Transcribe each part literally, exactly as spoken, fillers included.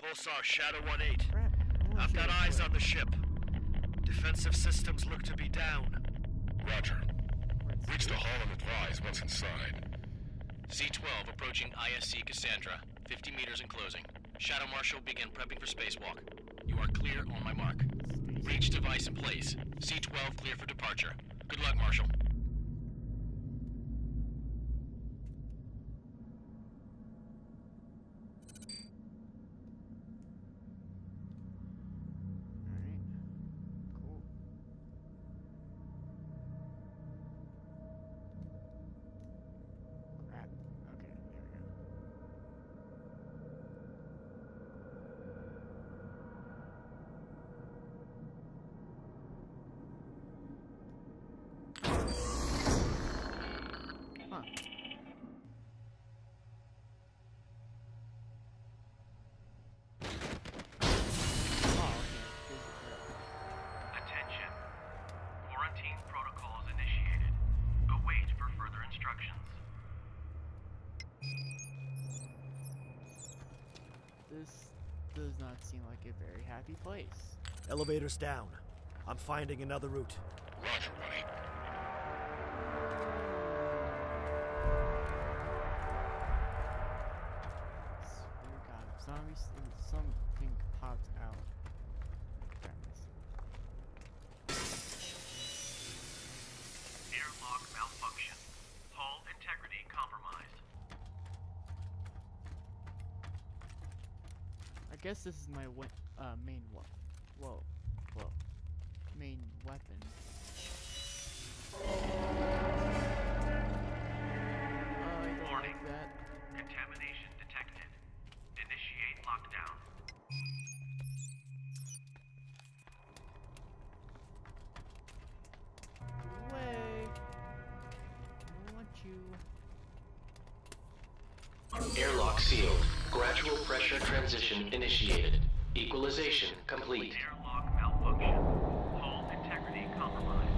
Pulsar Shadow one eight. Crap. I I've got wanna eyes see on the ship. Defensive systems look to be down. Roger. where it's Reach the safe. hull and advise what's inside. C twelve approaching I S C Cassandra. fifty meters and closing. Shadow Marshal begin prepping for spacewalk. You are clear on my mark. Space. Reach device in place. C twelve clear for departure. Good luck, Marshal. Alright. Cool. Crap. Okay, there we go. Huh. Oh, okay. Attention. Quarantine protocols initiated. Await for further instructions. This does not seem like a very happy place. Elevator's down. I'm finding another route. Roger, buddy. Swear to God, if zombies, if something popped out. Grab this. Airlock malfunction. Hull integrity compromised. I guess this is my we uh, main we whoa, whoa, main weapon. Oh, I don't Warning. like that. Contamination detected. Initiate lockdown. Way. I want you. Airlock sealed. Gradual pressure transition initiated. Equalization complete. Airlock malfunction. Hull integrity compromised.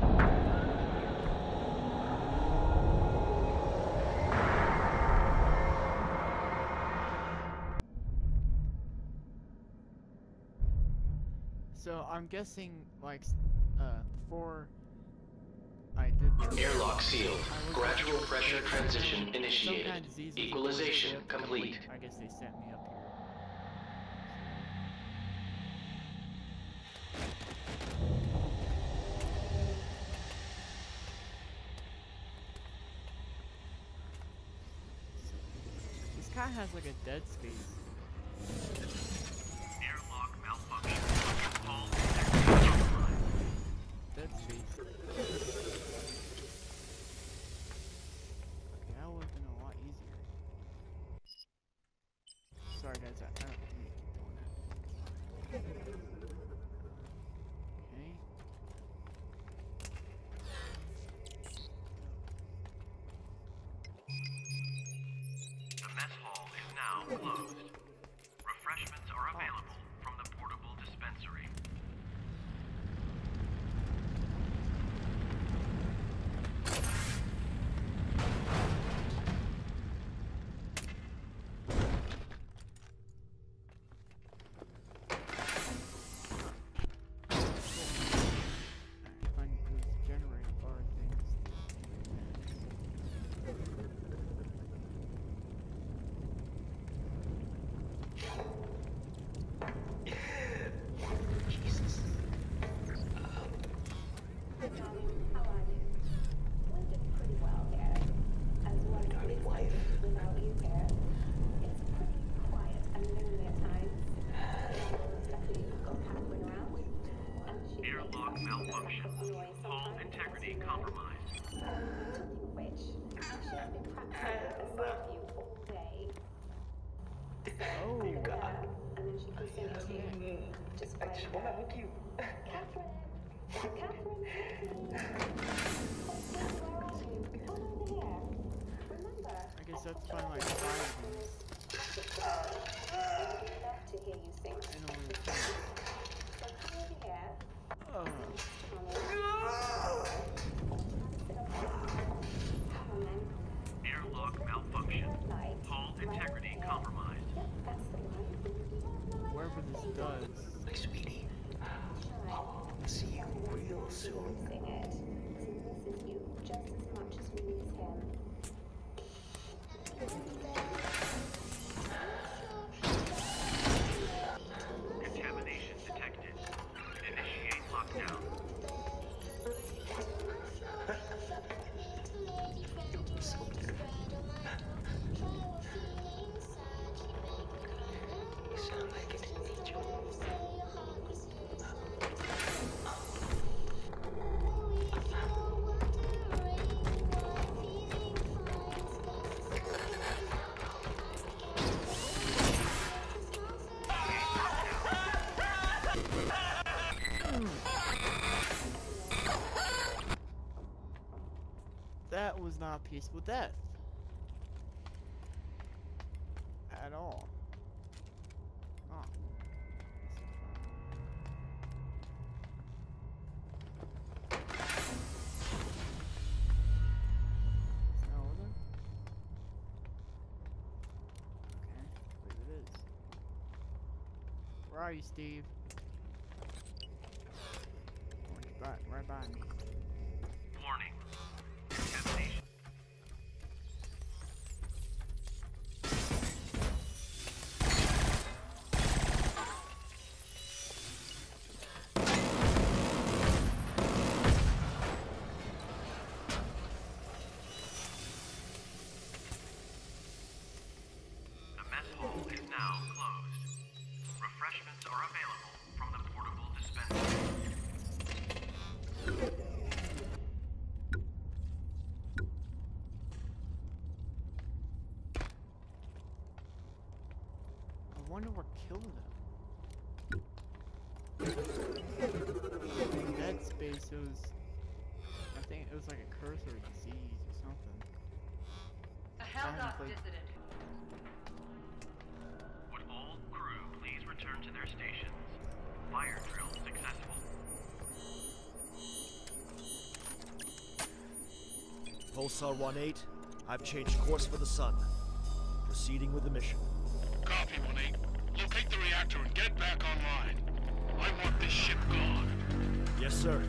So I'm guessing, like, uh, before I did this, Airlock sealed. I was Gradual like, pressure transition some kind initiated. of disease was Equalization going to ship, complete. I guess they sent me up here. This guy has like a dead space. Airlock malfunction. Hull integrity compromised. Dead space. Okay, that would have been a lot easier. Sorry guys, I, I don't need to keep doing that. Okay. The mess hall is now closed. Refreshments are available from the portable dispensary. Alright, find those generator bar things. Jesus. Darling, how are you? We're doing pretty well here. As one Darling wife. without you here, it's pretty quiet and lonely at times. Luckily, you've got Catherine around. And she Airlock malfunction. noise Hull sometimes. integrity compromised. Talking of which, she's been practicing with herself you all day. Oh, You got Yeah, and then she can sing to you. Just I by just wanna hug you. Catherine! Catherine! Catherine! Where are you? Come over here. Remember, I guess that's fine like five of them. I'd love to hear you sing. And only five. So come over here. Oh. Come on then. Airlock malfunction. Light. Hull integrity compromised. Yep, that's the one. Where this does. My sweetie, I'll see you real soon. Sing it. He misses you just as much as we miss him. Contamination detected. Initiate lockdown. So beautiful. You sound like an angel. That was not a peaceful death. At all. Oh. No, was it? Okay, wait, it is. Where are you, Steve? Oh, right, right by me. Warning. Contamination. The mess hall is now closed. Refreshments are available from the portable dispensary. I wonder what killed them. Dead Space, it was... I think it was like a curse or a disease or something. A I held haven't up played- dissident. Would all crew please return to their stations? Fire drill successful. Pulsar one eight, I've changed course for the sun. Proceeding with the mission. Copy, one eight. Locate the reactor and get it back online. I want this ship gone. Yes, sir.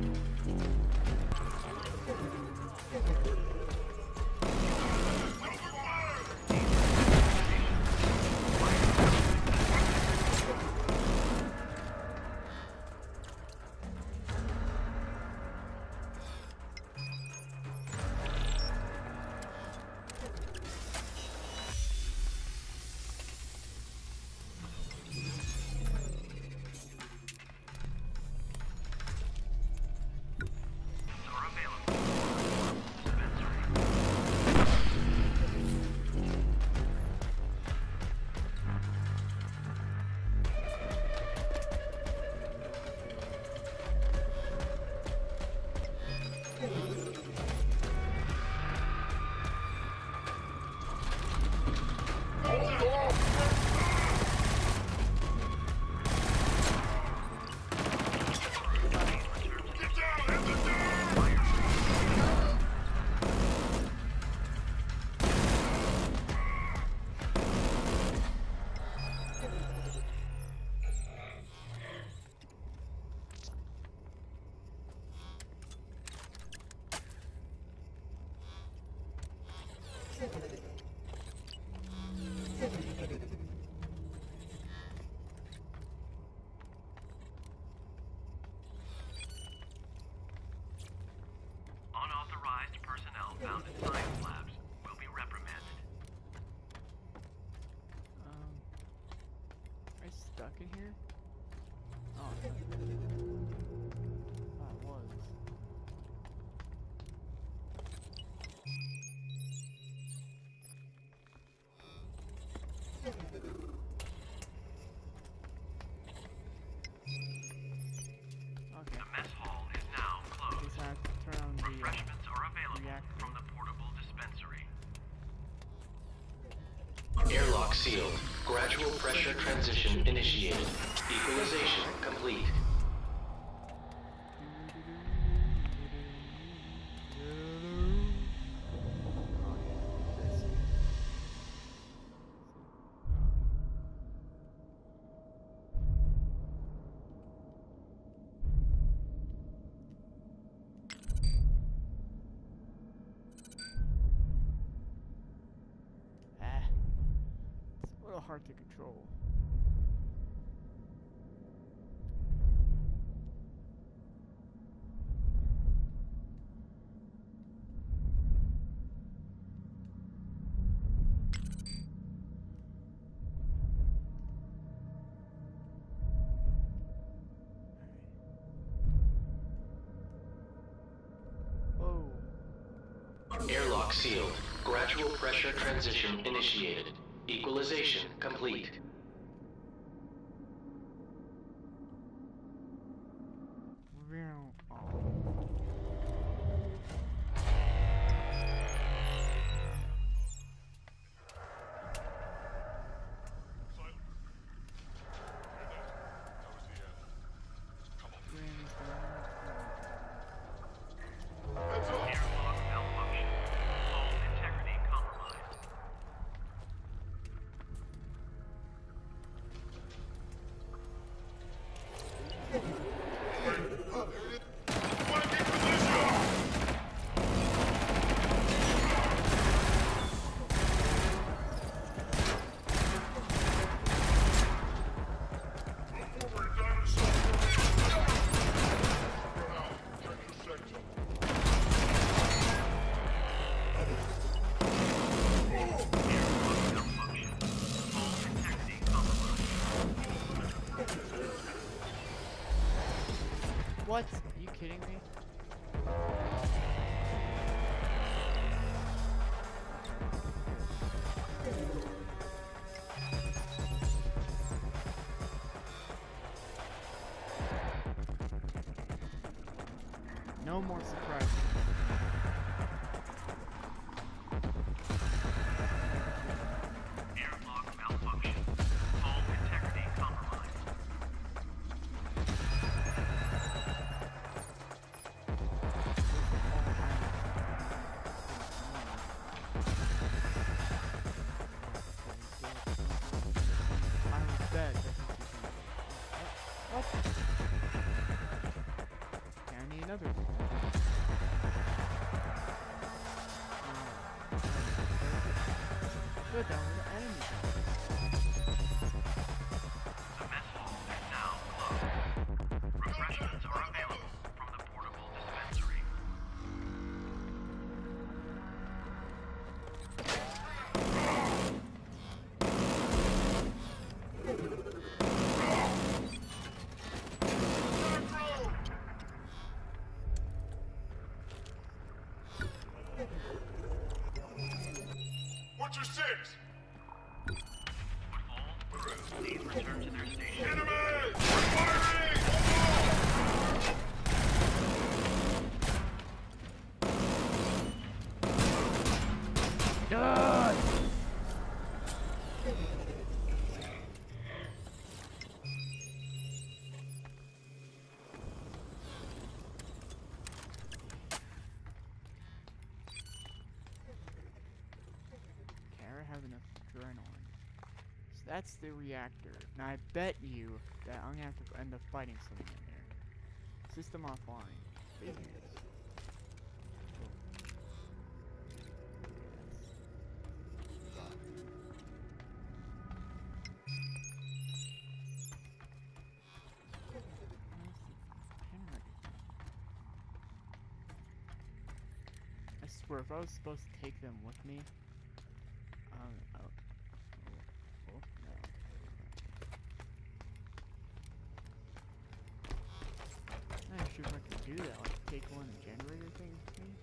Are available. Dispensary. Unauthorized personnel found in science labs will be reprimanded. Um, am I stuck in here? Oh, I was. Okay, The mess hall is now I closed. guess I have to turn on the, uh, Refreshments are available reactor. from the portable dispensary. Airlock sealed. Gradual pressure transition initiated. Equalization complete. hard to control. Whoa. Airlock sealed. Gradual pressure transition initiated. Equalization complete. Airlock malfunction. Hull integrity compromised. Airlock malfunction. Hull integrity compromised. What? Are you kidding me? No more surprises. Airlock malfunction. Hull integrity compromised. I was dead. What? Okay, I need another. Good, down with the enemy. The mess hall is now closed. Refreshments are available from the portable dispensary. What's your six? Would all crew please return to their station? Enemy! Firing! God! Okay, I have enough adrenaline. So that's the reactor. Now I bet you that I'm gonna have to end up fighting someone in there. System offline. Figures. I swear, if I was supposed to take them with me, um, oh, oh, oh, no. I'm not sure if I can do that, like take one of the generator things with me.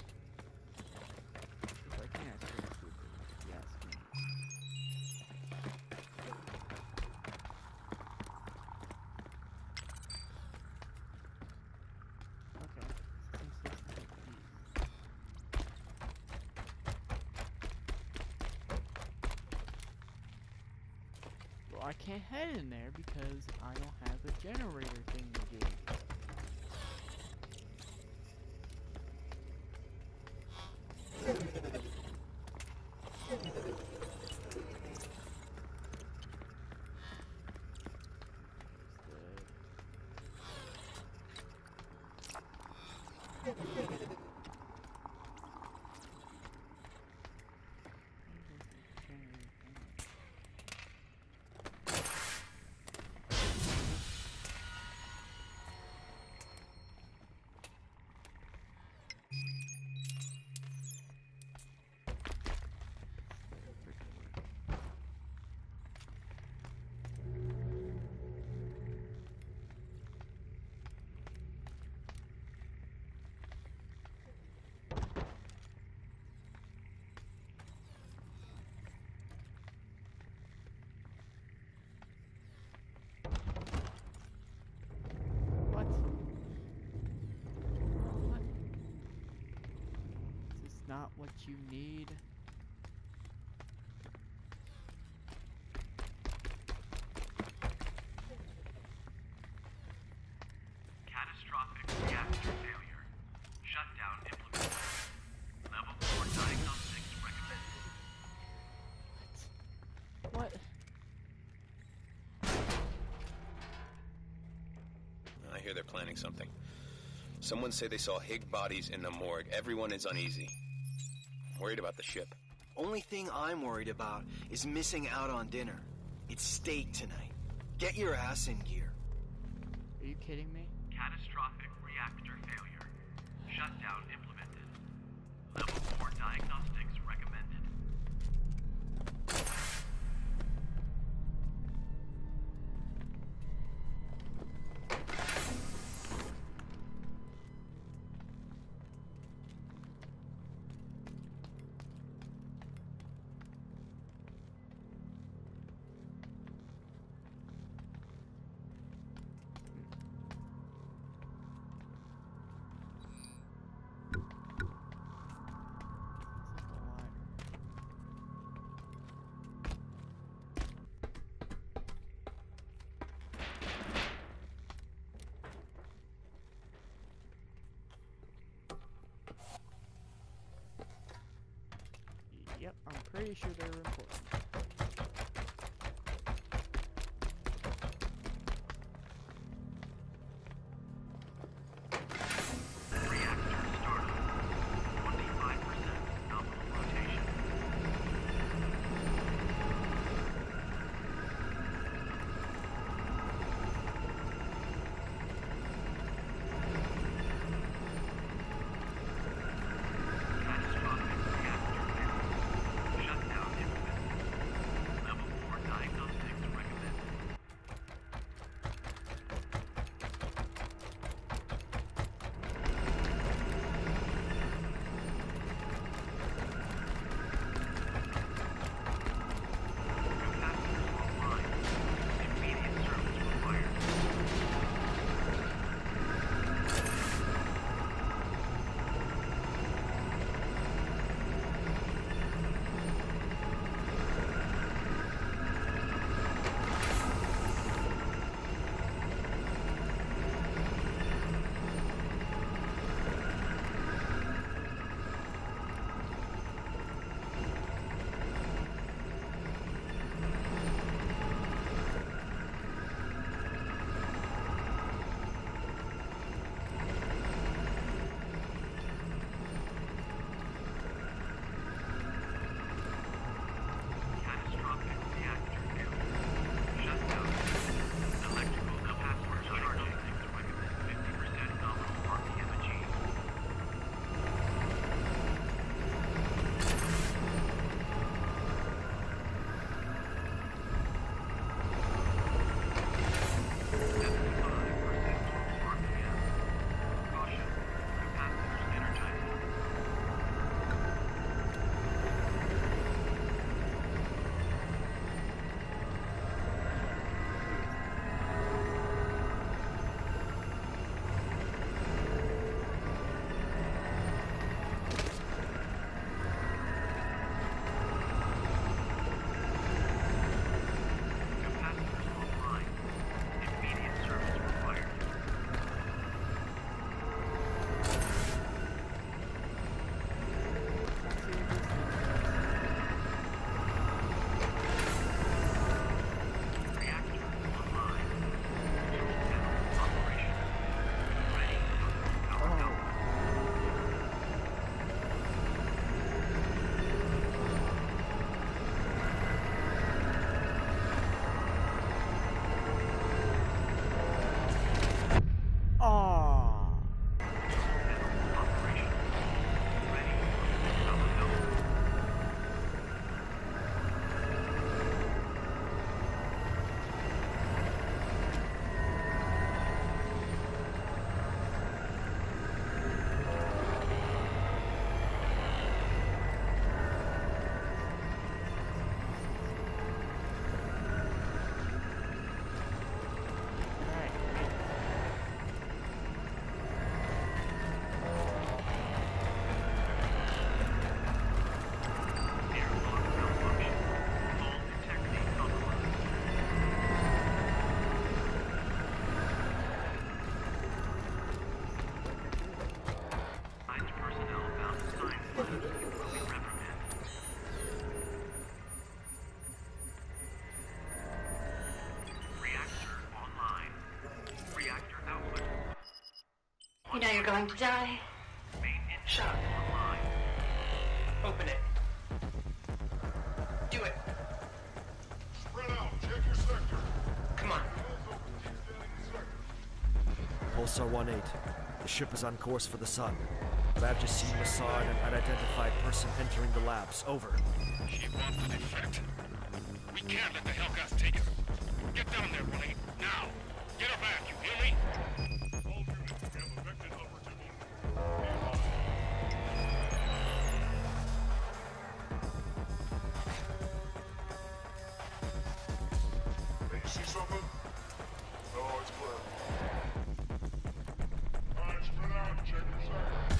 If I can, it's pretty stupid, if you ask me. Okay, so I'm supposed to take these. Well, I can't head in there because I don't have a generator thing to do. not what you need. Catastrophic reactor failure. Shutdown implemented. Level four diagnostics recommended. What? I hear they're planning something. Someone say they saw Higg bodies in the morgue. Everyone is uneasy. Worried about the ship. Only thing I'm worried about is missing out on dinner. It's steak tonight. Get your ass in gear. Are you kidding me? Catastrophic reactor failure. Shutdown implemented. Level four diagnostics recommended. Yep, I'm pretty sure they're important. Reactor startup. twenty-five percent nominal rotation. Catastrophic reactor failure. Shutdown implemented. You know you're going to die. Shut up. Open it. Do it. Spread out. Check your sector. Come on. Pulsar one eight. The ship is on course for the sun. But I've just seen Massar and an unidentified person entering the labs. Over. She wants to defect. We can't let the Hellgas take her. Get down there, one eight. Now. Get her back, you hear me? All units, we have affected upper to Hey, you see something? No, it's clear. Alright, spread out and check your sector.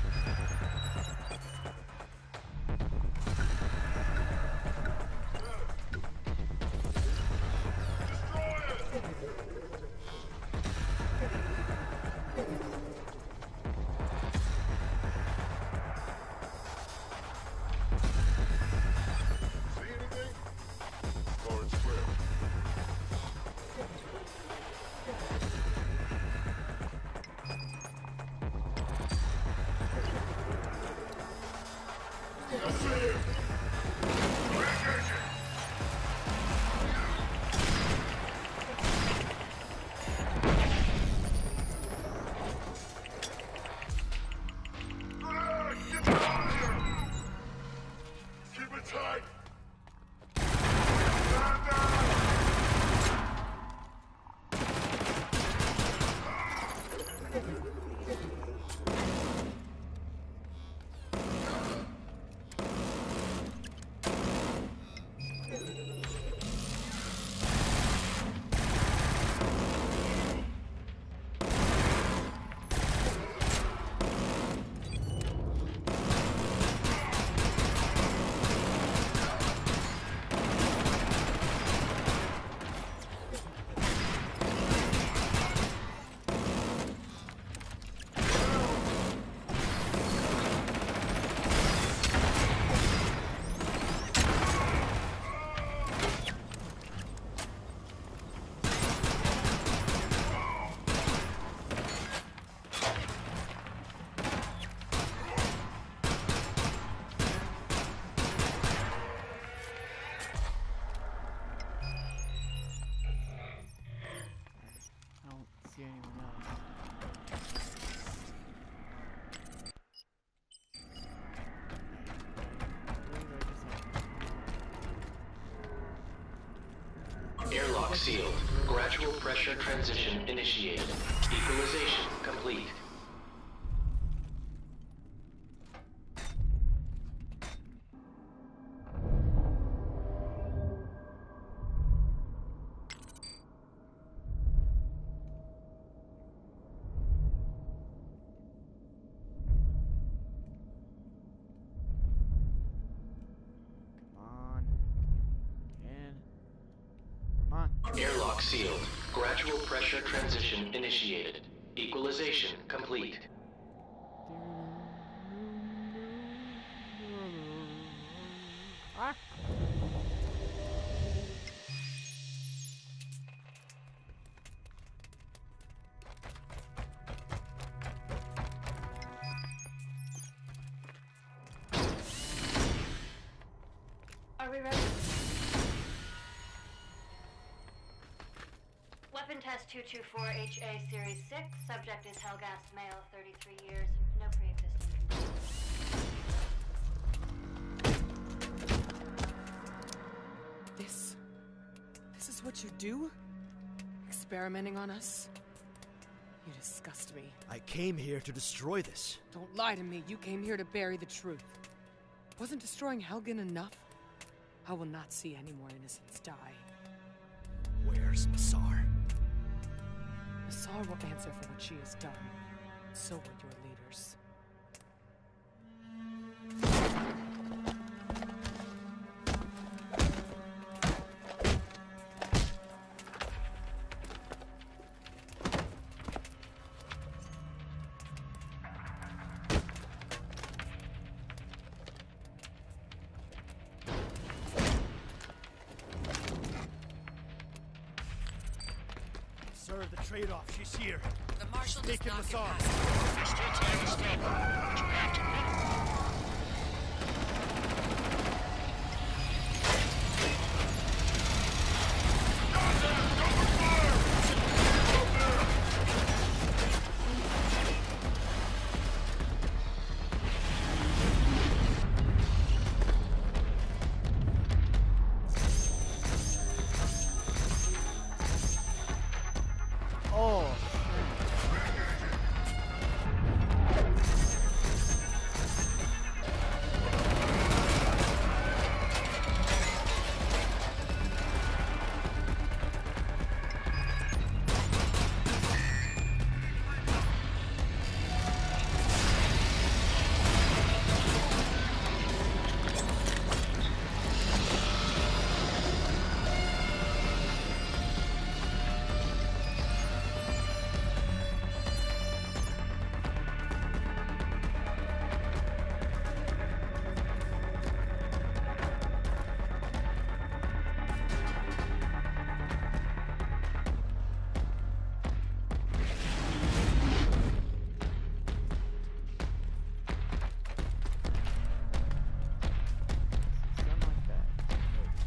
Airlock sealed. Gradual pressure transition initiated. Equalization complete. Airlock sealed. Gradual pressure transition initiated. Equalization complete. Ah. Are we ready? Weapon test two two four H A Series six. Subject is Hellgas, male, thirty-three years. No pre-existing conditions. This... This is what you do? Experimenting on us? You disgust me. I came here to destroy this. Don't lie to me. You came here to bury the truth. Wasn't destroying Helgen enough? I will not see any more innocents die. Where's Massar? Massar will answer for what she has done. So will your leaders. Sir, the trade-off. She's here. The marshal does Taking not us get on. past. There's still time to stop her, but you have to move. Oh. Something like that.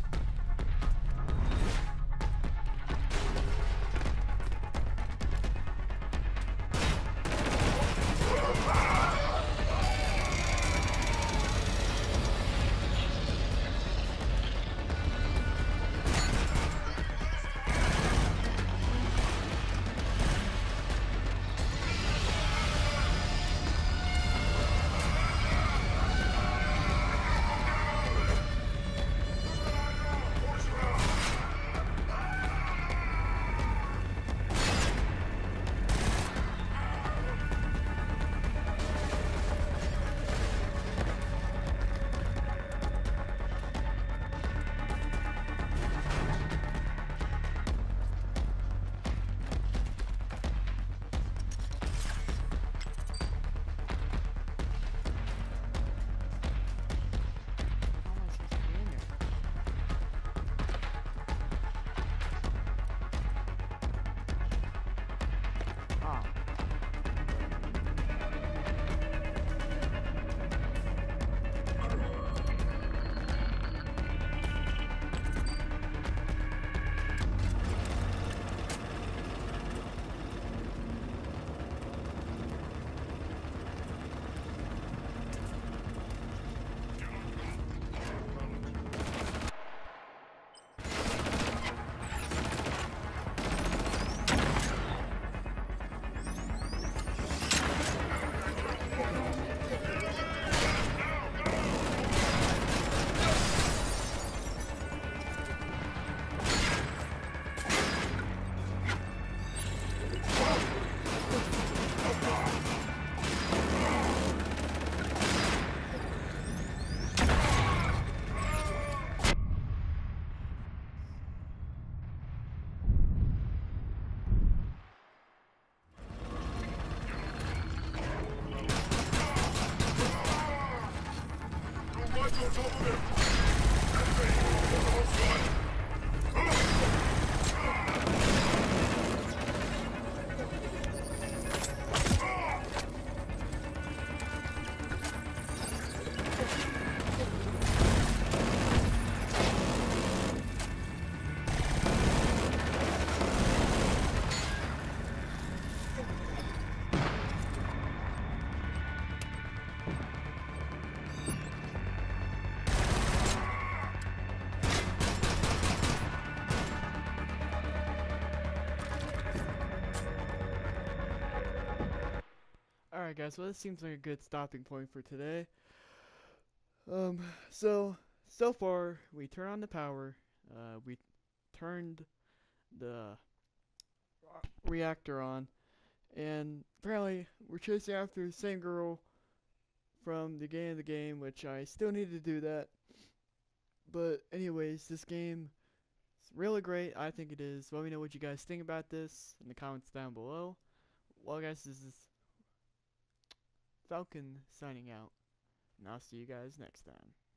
How am I supposed to get in there? Ah. Alright guys, well this seems like a good stopping point for today. Um, so, so far, we turned on the power, uh, we turned the reactor on, and apparently we're chasing after the same girl from the beginning of the game, which I still need to do that. But anyways, this game is really great, I think it is. Let me know what you guys think about this in the comments down below. Well guys, this is Falcon signing out, and I'll see you guys next time.